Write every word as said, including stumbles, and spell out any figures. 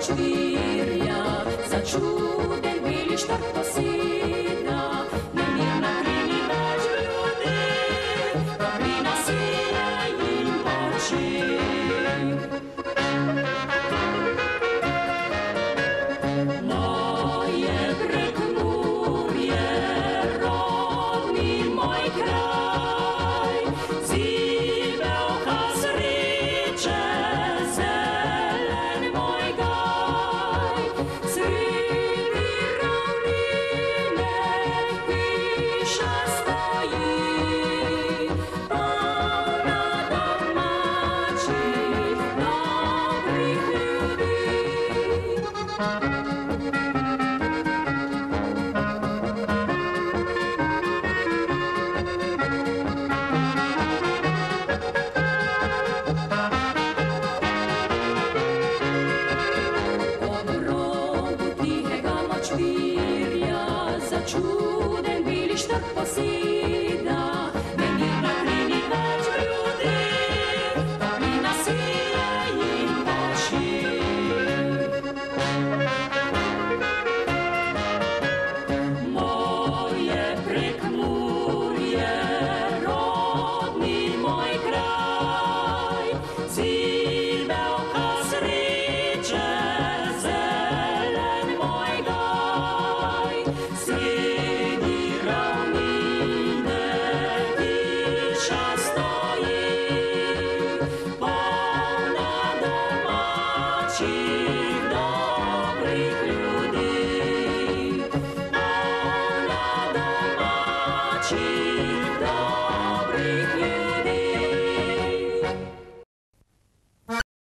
močvirja, začuden beli štork poseda, nemirna klini več ljudi, dobri nasilje jim oči. Moje Prekmurje, rodni moj kraj, zibelka sreče, zelen moj gaj, sredi ravnine hiša stoji, polna domačih dobrih ljudi. Ob robu tihega močvirja začuden beli štork poseda.